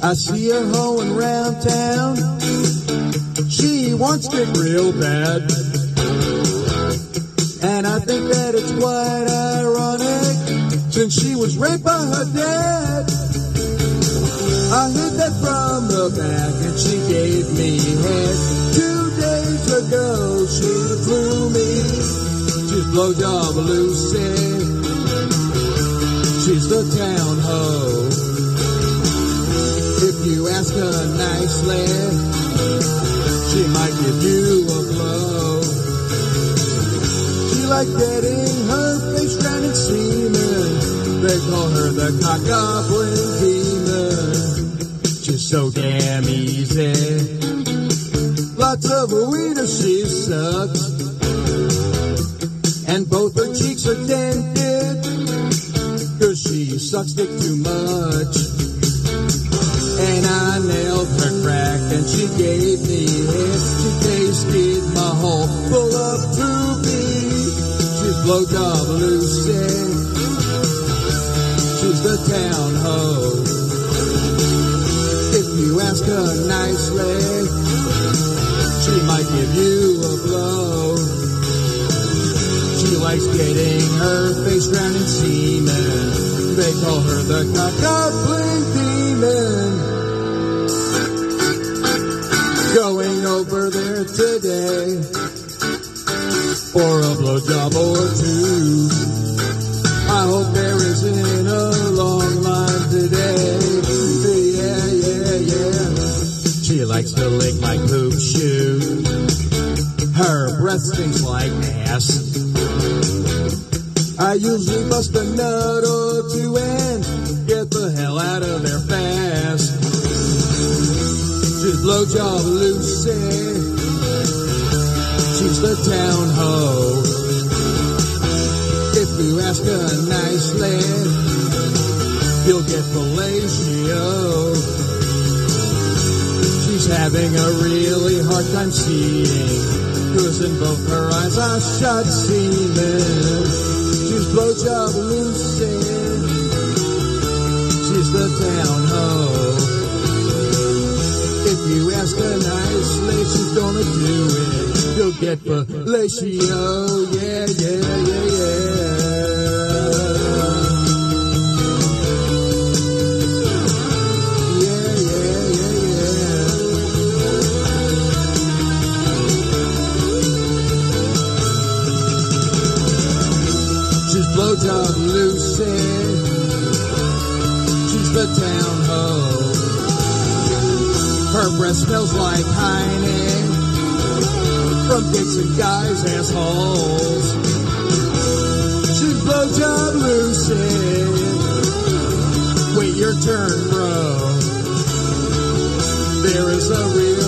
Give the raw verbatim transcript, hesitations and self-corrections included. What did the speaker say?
I see her hoeing round town. She wants it real bad. And I think that it's quite ironic, since she was raped by her dad. I hit that from the back and she gave me head. Two days ago she flew me. She's Blowjob Lucy. She's the town hoe. If you ask her nicely, she might give you a blow. She likes getting her face drowned in semen. They call her the cock-goblin demon. She's so damn easy. Lots of weed she sucks. And both her cheeks are dented, cause she sucks dick too much. And I nailed her crack and she gave me head. She tasted my hole full of poopy. She's Blowjob Lucy. She's the town hoe. If you ask her nicely, she might give you a blow. She likes getting her face drowned in semen. They call her the cock-goblin demon. Going over there today for a blowjob or two. I hope there isn't a long line today. Yeah, yeah, yeah. She likes to lick my poop shoe. Her breath stinks like ass. I usually bust a nut or two and get the hell out of there fast. She's Blowjob Lucy. She's the town hoe. If you ask her nicely, you'll get fellatio. She's having a really hard time seeing, cause in both her eyes I shot semen. She's Blowjob Lucy. She's the town hoe. If you ask her nicely, she's gonna do it. You'll get fellatio. Yeah, yeah, yeah, yeah. Yeah, yeah, yeah, yeah. She's Blowjob Lucy. She's the town hoe. Her breath smells like Heine from dicks and guys' assholes. She's Blowjob Lucy. Wait your turn, bro. There is a real